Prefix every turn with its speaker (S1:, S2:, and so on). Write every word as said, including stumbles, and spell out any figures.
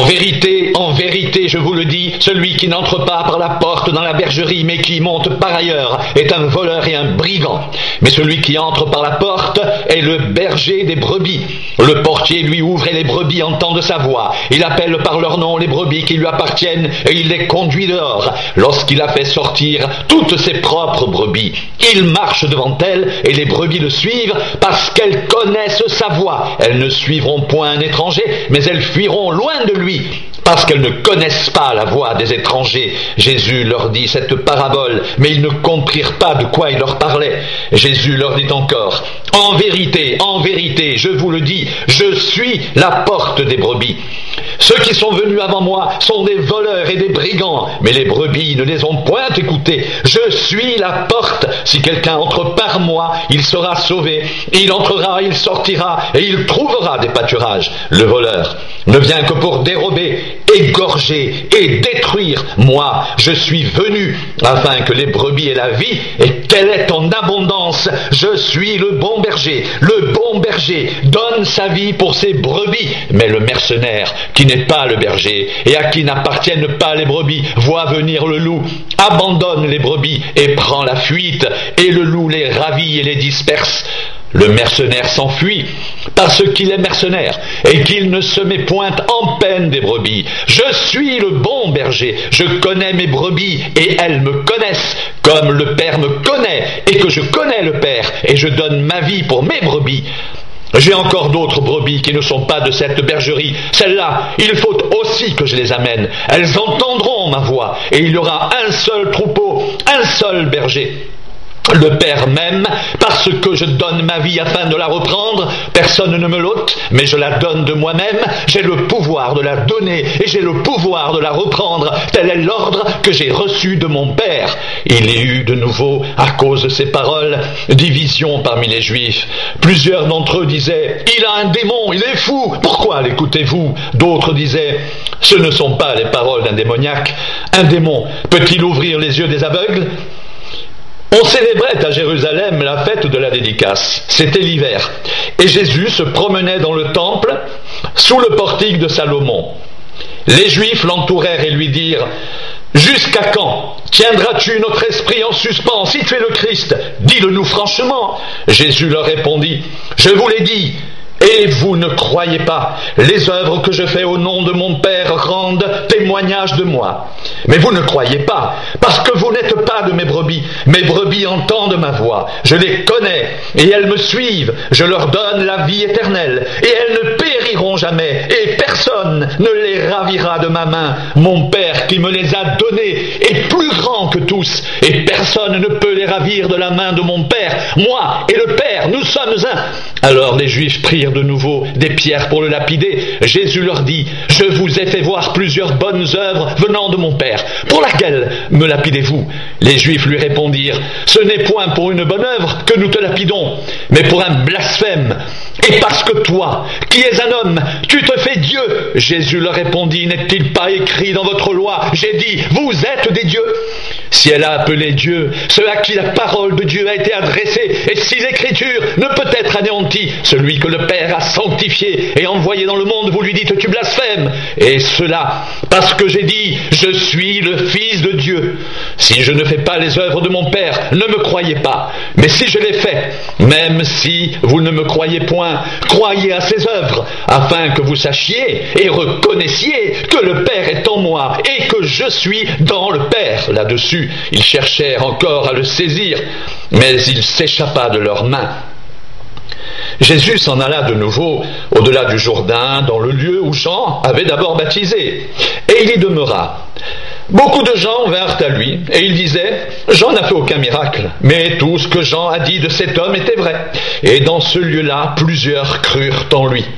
S1: vérité, en vérité, je vous le dis, celui qui n'entre pas par la porte dans la bergerie, mais qui monte par ailleurs, est un voleur et un brigand. Mais celui qui entre par la porte est le berger des brebis. Le portier lui ouvre et les brebis entendent sa voix. Il appelle par leur nom les brebis qui lui appartiennent et il les conduit dehors. Lorsqu'il a fait sortir toutes ses propres brebis, il marche devant elles et les brebis le suivent parce qu'elles connaissent sa voix. Elles ne suivront point un étranger, mais elles fuiront loin de lui parce qu'elles ne connaissent pas la voix des étrangers. Jésus leur dit cette parabole, mais ils ne comprirent pas de quoi il leur parlait. Jésus leur dit encore: en vérité, en vérité, je vous le dis, je suis la porte des brebis. Ceux qui sont venus avant moi sont des voleurs et des brigands, mais les brebis ne les ont point écoutés. Je suis la porte. Si quelqu'un entre par moi, il sera sauvé. Il entrera, il sortira, et il trouvera des pâturages. Le voleur ne vient que pour dérober, égorger et détruire. Moi, je suis venu afin que les brebis aient la vie et qu'elle est en abondance. Je suis le bon berger. Le bon berger donne sa vie pour ses brebis, mais le mercenaire qui n'est pas le berger et à qui n'appartiennent pas les brebis voit venir le loup, abandonne les brebis et prend la fuite, et le loup les ravit et les disperse. Le mercenaire s'enfuit parce qu'il est mercenaire et qu'il ne se met point en peine des brebis. Je suis le bon berger, je connais mes brebis et elles me connaissent, comme le Père me connaît et que je connais le Père, et je donne ma vie pour mes brebis. J'ai encore d'autres brebis qui ne sont pas de cette bergerie. Celles-là, il faut aussi que je les amène. Elles entendront ma voix et il y aura un seul troupeau, un seul berger. Le Père m'aime parce que je donne ma vie afin de la reprendre. Personne ne me l'ôte, mais je la donne de moi-même. J'ai le pouvoir de la donner et j'ai le pouvoir de la reprendre. Tel est l'ordre que j'ai reçu de mon Père. Il y eut de nouveau, à cause de ces paroles, division parmi les Juifs. Plusieurs d'entre eux disaient: il a un démon, il est fou, pourquoi l'écoutez-vous? D'autres disaient: ce ne sont pas les paroles d'un démoniaque. Un démon peut-il ouvrir les yeux des aveugles? On célébrait à Jérusalem la fête de la dédicace. C'était l'hiver. Et Jésus se promenait dans le temple, sous le portique de Salomon. Les Juifs l'entourèrent et lui dirent: jusqu'à quand tiendras-tu notre esprit en suspens? Si tu es le Christ, dis-le-nous franchement. Jésus leur répondit: je vous l'ai dit, et vous ne croyez pas. Les œuvres que je fais au nom de mon Père rendent témoignage de moi. Mais vous ne croyez pas, parce que vous n'êtes pas de mes brebis. Mes brebis entendent ma voix. Je les connais, et elles me suivent. Je leur donne la vie éternelle, et elles ne périront jamais, et personne ne les ravira de ma main. Mon Père qui me les a donnés est plus grand que tous, et personne ne peut les ravir de la main de mon Père. Moi et le Père, nous sommes un. Alors les Juifs prirent de nouveau des pierres pour le lapider. Jésus leur dit: je vous ai fait voir plusieurs bonnes œuvres venant de mon Père. Pour laquelle me lapidez-vous? Les Juifs lui répondirent: ce n'est point pour une bonne œuvre que nous te lapidons, mais pour un blasphème, et parce que toi, qui es un homme, tu te fais Dieu. Jésus leur répondit: n'est-il pas écrit dans votre loi? J'ai dit: vous êtes des dieux. Si elle a appelé Dieu ceux à qui la parole de Dieu a été adressée, et si l'écriture ne peut être anéantie, celui que le Père a sanctifié et envoyé dans le monde, vous lui dites: tu blasphèmes. Et cela parce que j'ai dit: je suis le Fils de Dieu. Si je ne fais pas les œuvres de mon Père, ne me croyez pas. Mais si je les fais, même si vous ne me croyez point, croyez à ces œuvres, afin que vous sachiez et reconnaissiez que le Père est en moi et que je suis dans le Père. Là-dessus, ils cherchèrent encore à le saisir, mais il s'échappa de leurs mains. Jésus s'en alla de nouveau au-delà du Jourdain, dans le lieu où Jean avait d'abord baptisé, et il y demeura. Beaucoup de gens vinrent à lui, et ils disaient: Jean n'a fait aucun miracle, mais tout ce que Jean a dit de cet homme était vrai. Et dans ce lieu-là, plusieurs crurent en lui.